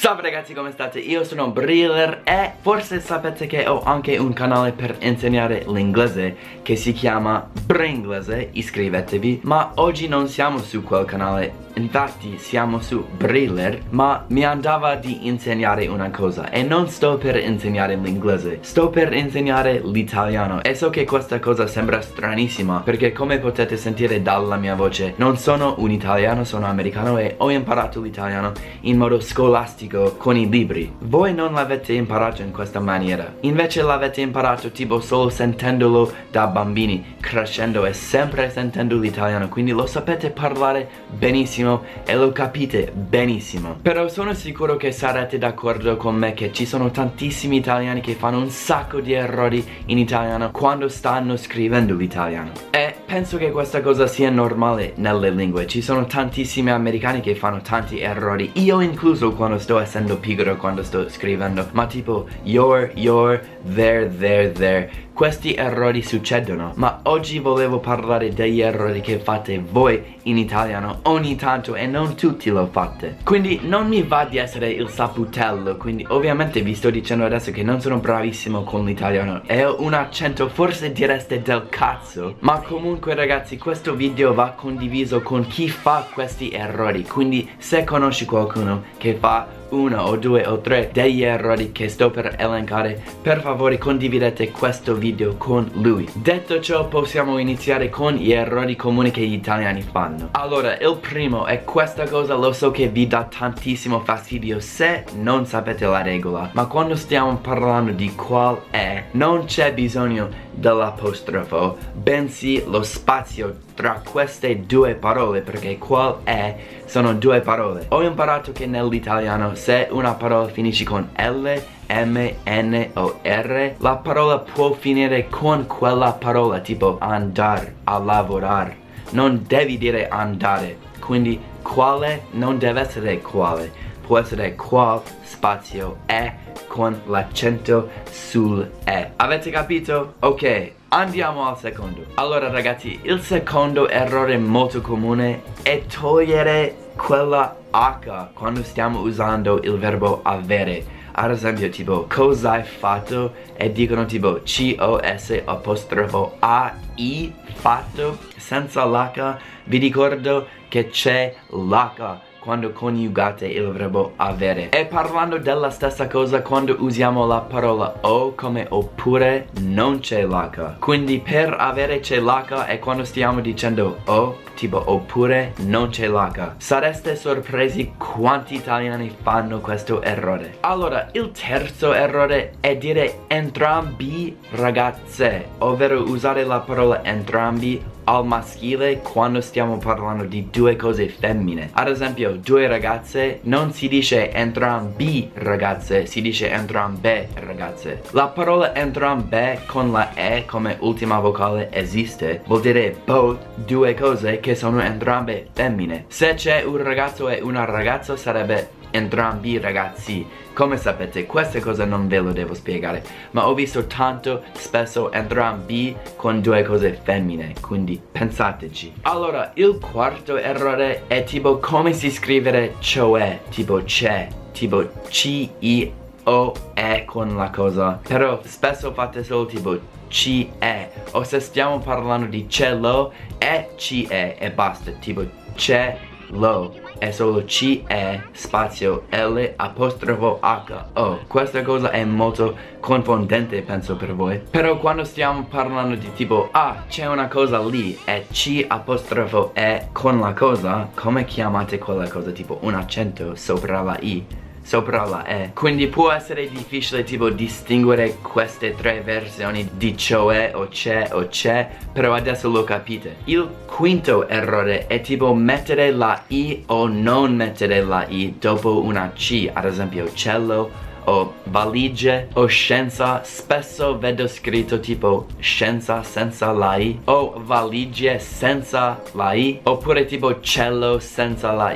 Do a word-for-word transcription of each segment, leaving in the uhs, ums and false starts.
Salve ragazzi, come state? Io sono Briller e forse sapete che ho anche un canale per insegnare l'inglese che si chiama Bringlese, iscrivetevi. Ma oggi non siamo su quel canale, infatti siamo su Briller, ma mi andava di insegnare una cosa e non sto per insegnare l'inglese, sto per insegnare l'italiano. E so che questa cosa sembra stranissima perché, come potete sentire dalla mia voce, non sono un italiano, sono americano e ho imparato l'italiano in modo scolastico con i libri. Voi non l'avete imparato in questa maniera, invece l'avete imparato tipo solo sentendolo da bambini, crescendo e sempre sentendo l'italiano, quindi lo sapete parlare benissimo e lo capite benissimo. Però sono sicuro che sarete d'accordo con me che ci sono tantissimi italiani che fanno un sacco di errori in italiano quando stanno scrivendo l'italiano. E penso che questa cosa sia normale nelle lingue. Ci sono tantissimi americani che fanno tanti errori, io incluso quando sto essendo pigro, quando sto scrivendo, ma tipo your, your, there, there, there. Questi errori succedono, ma oggi volevo parlare degli errori che fate voi in italiano ogni tanto e non tutti lo fate. Quindi non mi va di essere il saputello, quindi ovviamente vi sto dicendo adesso che non sono bravissimo con l'italiano e ho un accento forse direste del cazzo, ma comunque ragazzi questo video va condiviso con chi fa questi errori, quindi se conosci qualcuno che fa uno o due o tre degli errori che sto per elencare, per favore condividete questo video con lui. Detto ciò, possiamo iniziare con gli errori comuni che gli italiani fanno. Allora, il primo è questa cosa, lo so che vi dà tantissimo fastidio se non sapete la regola, ma quando stiamo parlando di qual è, non c'è bisogno dell'apostrofo, bensì lo spazio tra queste due parole, perché qual è sono due parole. Ho imparato che nell'italiano se una parola finisce con L, M, N o R, la parola può finire con quella parola, tipo andare, a lavorare. Non devi dire andare, quindi quale non deve essere quale, può essere qual spazio è con l'accento sul E. Avete capito? Ok, andiamo al secondo. Allora ragazzi, il secondo errore molto comune è togliere quella H quando stiamo usando il verbo avere. Ad esempio tipo cosa hai fatto e dicono tipo C O S apostrofo A I fatto senza l'H. Vi ricordo che c'è l'H quando coniugate il verbo avere. E parlando della stessa cosa, quando usiamo la parola o come oppure non c'è l'H. Quindi per avere c'è l'H e quando stiamo dicendo o, tipo oppure non c'è l'H. Sareste sorpresi quanti italiani fanno questo errore. Allora, il terzo errore è dire entrambi ragazze, ovvero usare la parola entrambi al maschile quando stiamo parlando di due cose femmine. Ad esempio, due ragazze non si dice entrambi ragazze, si dice entrambe ragazze. La parola entrambe con la E come ultima vocale esiste, vuol dire both, due cose che sono entrambe femmine. Se c'è un ragazzo e una ragazza sarebbe entrambi ragazzi. Come sapete, queste cose non ve lo devo spiegare, ma ho visto tanto spesso entrambi con due cose femmine, quindi pensateci. Allora, il quarto errore è tipo come si scrivere cioè, tipo c'è, tipo C I O E con la cosa, però spesso fate solo tipo C E, o se stiamo parlando di cielo è C E e basta, tipo c'è lo è solo C E spazio L apostrofo H O. Questa cosa è molto confondente penso per voi, però quando stiamo parlando di tipo ah c'è una cosa lì e C apostrofo E con la cosa, come chiamate quella cosa? Tipo un accento sopra la I, sopra la E. Quindi può essere difficile tipo distinguere queste tre versioni di cioè o c'è o c'è, però adesso lo capite. Il quinto errore è tipo mettere la I o non mettere la I dopo una C, ad esempio cielo o valigie o scienza. Spesso vedo scritto tipo scienza senza la I o valigie senza la I, oppure tipo cielo senza la I.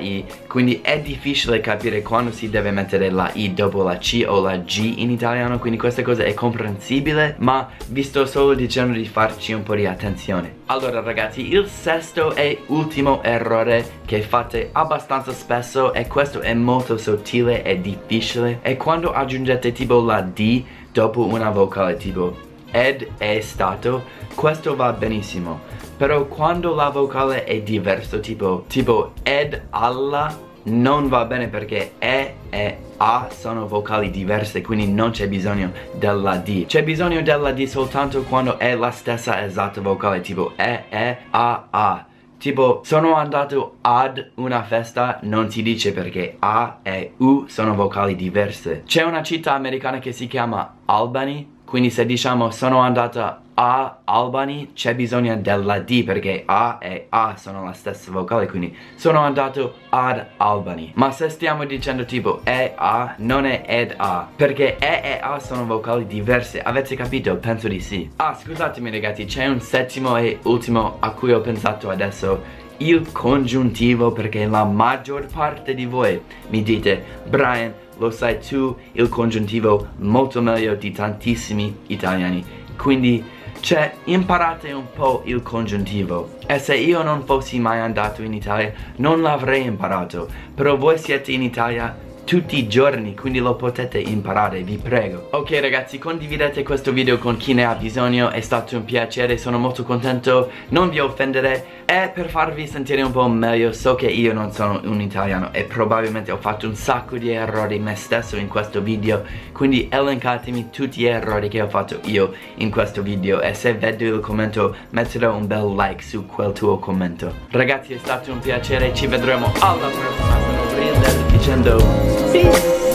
quindi è difficile capire quando si deve mettere la I dopo la C o la G in italiano, quindi questa cosa è comprensibile, ma vi sto solo dicendo di farci un po' di attenzione. Allora ragazzi, il sesto e ultimo errore che fate abbastanza spesso, e questo è molto sottile e difficile, è quando aggiungete tipo la D dopo una vocale tipo ed, è stato. Questo va benissimo, però quando la vocale è diverso, tipo, tipo ed, alla, non va bene, perché E e A sono vocali diverse, quindi non c'è bisogno della D. C'è bisogno della D soltanto quando è la stessa esatta vocale, tipo E, E, A, A. Tipo, sono andato ad una festa, non si dice, perché A e U sono vocali diverse. C'è una città americana che si chiama Albany, quindi se diciamo sono andata a Albany c'è bisogno della D, perché A e A sono la stessa vocale, quindi sono andato ad Albany. Ma se stiamo dicendo tipo E, A, non è ed, A, perché E e A sono vocali diverse. Avete capito? Penso di sì. Ah, scusatemi ragazzi, c'è un settimo e ultimo a cui ho pensato adesso: il congiuntivo, perché la maggior parte di voi mi dite: Brian, lo sai tu il congiuntivo molto meglio di tantissimi italiani, quindi cioè imparate un po' il congiuntivo. E se io non fossi mai andato in Italia non l'avrei imparato, però voi siete in Italia tutti i giorni, quindi lo potete imparare, vi prego. Ok ragazzi, condividete questo video con chi ne ha bisogno, è stato un piacere, sono molto contento, non vi offendere. E per farvi sentire un po' meglio, so che io non sono un italiano e probabilmente ho fatto un sacco di errori me stesso in questo video, quindi elencatemi tutti gli errori che ho fatto io in questo video, e se vedo il commento metterò un bel like su quel tuo commento. Ragazzi, è stato un piacere, ci vedremo alla prossima. Sono Brian dicendo peace.